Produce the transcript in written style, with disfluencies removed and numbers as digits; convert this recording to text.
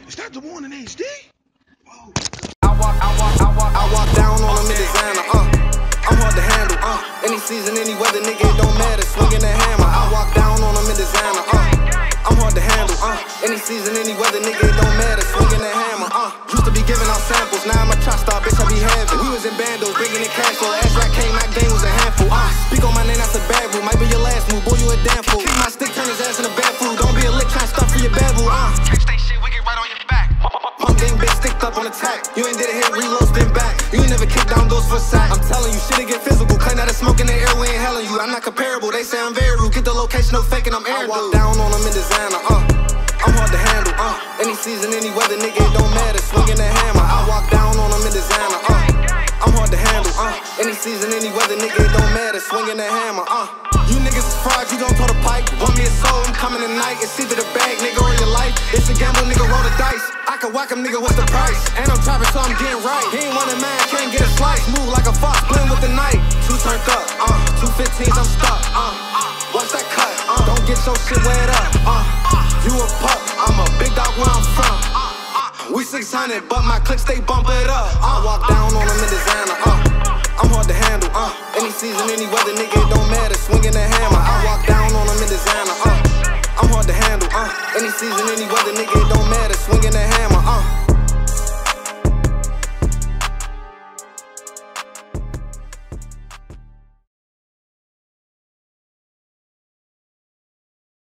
Is that the one in HD? I walk down on them in designer, I'm hard to handle, any season, any weather, nigga, it don't matter, swinging that hammer. I walk down on them in designer, I'm hard to handle, any season, any weather, nigga, it don't matter, swinging that hammer, Used to be giving out samples, now I'm a trap star, bitch, I be having. We was in bandos, bringing in cash flow, ass rap came, that game was a handful, Speak on my name, that's a bad rule, might be your last move, boy, you a damn fool. Keep my stick, turn his ass in a bad food, don't be a lick, tryna stuff for your bad boo, Catch that shit, we get right on your back. Pump game, bitch, sticked up on attack. You ain't did a hit, reload, spin back. You ain't never kicked down doors for a sack. I'm telling you, shit'll get physical. Claim that it's smoke in the air, we ain't helling you. I'm not comparable, they say I'm very rude. Get the location, no faking, I'm airing. I walk down on them in designer, I'm hard to handle, any season, any weather, nigga, it don't matter, swinging that hammer. I walk down on them in designer, I'm hard to handle, any season, any weather, nigga, it don't matter, swinging that hammer, You niggas is fraud, you gon' throw the pipe. Want me a soul, I'm coming tonight. It's either the bag, nigga, or your life. It's a gamble, nigga, roll the dice. I can whack him, nigga, what's the price? And I'm trapping, so I'm getting right. He ain't one of mine, can't get a slice. Move like a fox, blend with the night. Two turned up, 215s, I'm stuck, Watch that cut, don't get your shit wet up, You a pup, I'm a big dog where I'm from. We 600, but my click stay bump it up. I walk down on them in designer,